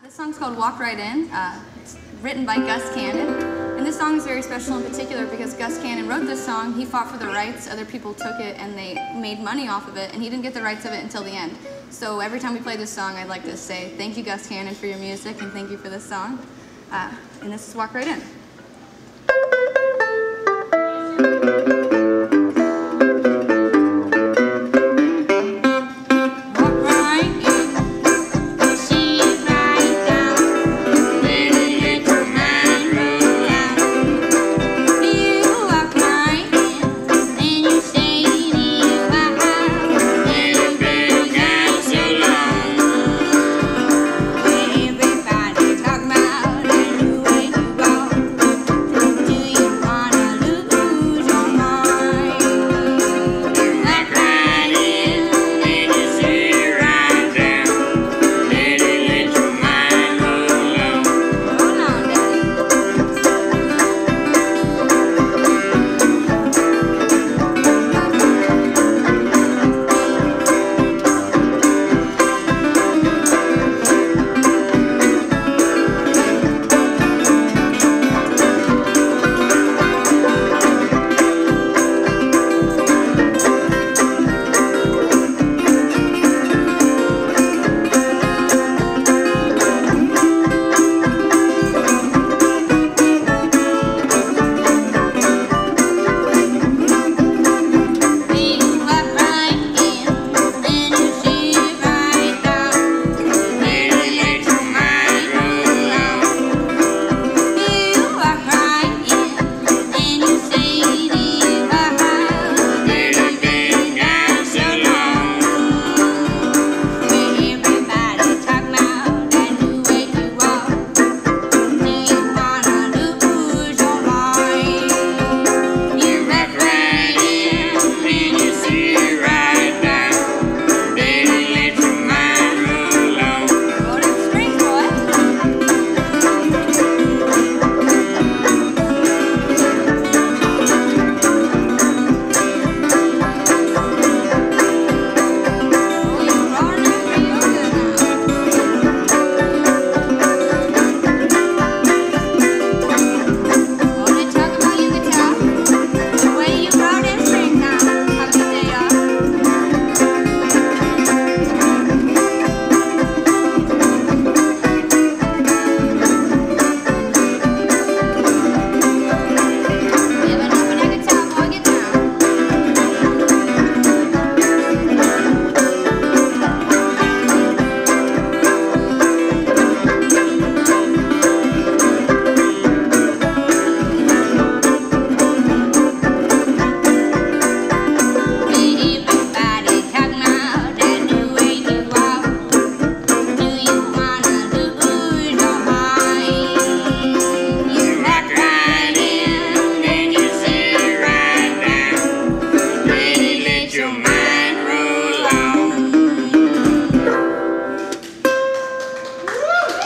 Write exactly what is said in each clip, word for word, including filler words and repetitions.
This song's called Walk Right In. Uh, it's written by Gus Cannon. And this song is very special in particular because Gus Cannon wrote this song. He fought for the rights. Other people took it and they made money off of it. And he didn't get the rights of it until the end. So every time we play this song, I'd like to say thank you, Gus Cannon, for your music. And thank you for this song. Uh, and this is Walk Right In.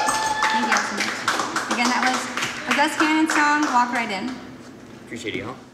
Gus Cannon song, Walk Right In. Appreciate you all.